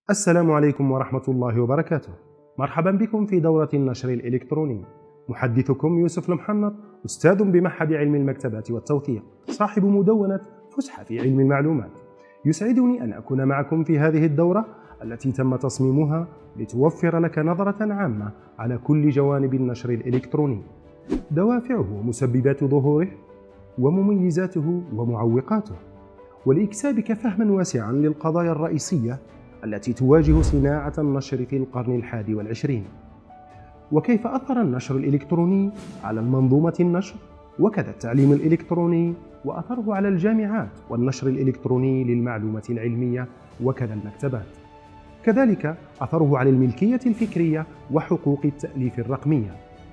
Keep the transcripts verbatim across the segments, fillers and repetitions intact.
السلام عليكم ورحمة الله وبركاته. مرحبا بكم في دورة النشر الإلكتروني. محدثكم يوسف المحنط، أستاذ بمعهد علم المكتبات والتوثيق، صاحب مدونة فسحة في علم المعلومات. يسعدني أن أكون معكم في هذه الدورة التي تم تصميمها لتوفر لك نظرة عامة على كل جوانب النشر الإلكتروني، دوافعه ومسببات ظهوره، ومميزاته ومعوقاته، ولإكسابك فهما واسعا للقضايا الرئيسية التي تواجه صناعة النشر في القرن الحادي والعشرين، وكيف أثر النشر الإلكتروني على المنظومة النشر، وكذا التعليم الإلكتروني وأثره على الجامعات والنشر الإلكتروني للمعلومة العلمية وكذا المكتبات، كذلك أثره على الملكية الفكرية وحقوق التأليف الرقمية،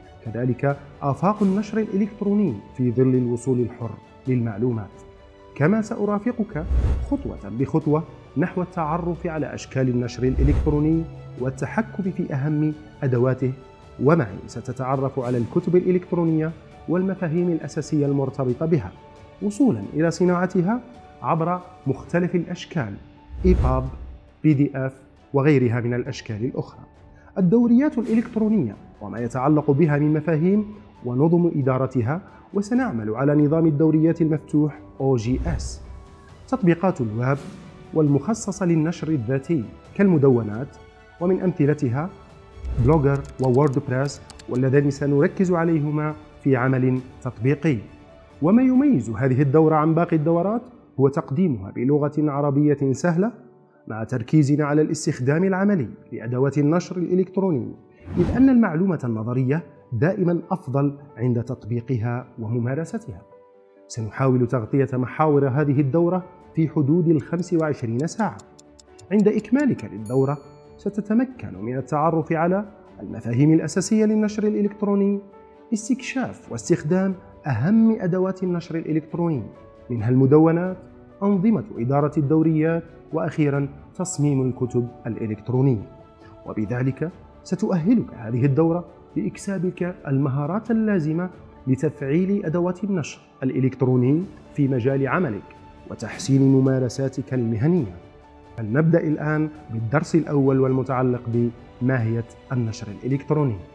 كذلك آفاق النشر الإلكتروني في ظل الوصول الحر للمعلومات. كما سأرافقك خطوة بخطوة نحو التعرف على أشكال النشر الإلكتروني والتحكم في أهم أدواته، ومعي ستتعرف على الكتب الإلكترونية والمفاهيم الأساسية المرتبطة بها، وصولا إلى صناعتها عبر مختلف الأشكال إيباب، بي دي إف وغيرها من الأشكال الأخرى. الدوريات الإلكترونية وما يتعلق بها من مفاهيم ونظم إدارتها، وسنعمل على نظام الدوريات المفتوح أو جي إس، تطبيقات الويب والمخصصة للنشر الذاتي كالمدونات، ومن أمثلتها بلوجر وووردبريس، واللذان سنركز عليهما في عمل تطبيقي. وما يميز هذه الدورة عن باقي الدورات هو تقديمها بلغة عربية سهلة، مع تركيزنا على الاستخدام العملي لأدوات النشر الإلكتروني، إذ أن المعلومة النظرية دائما أفضل عند تطبيقها وممارستها. سنحاول تغطية محاور هذه الدورة في حدود الخمس وعشرين ساعة. عند إكمالك للدورة ستتمكن من التعرف على المفاهيم الأساسية للنشر الإلكتروني، استكشاف واستخدام أهم أدوات النشر الإلكتروني، منها المدونات، أنظمة إدارة الدوريات، وأخيرا تصميم الكتب الإلكترونية. وبذلك ستؤهلك هذه الدورة لإكسابك المهارات اللازمة لتفعيل أدوات النشر الإلكتروني في مجال عملك وتحسين ممارساتك المهنية. فلنبدأ الآن بالدرس الأول والمتعلق بماهية النشر الإلكتروني.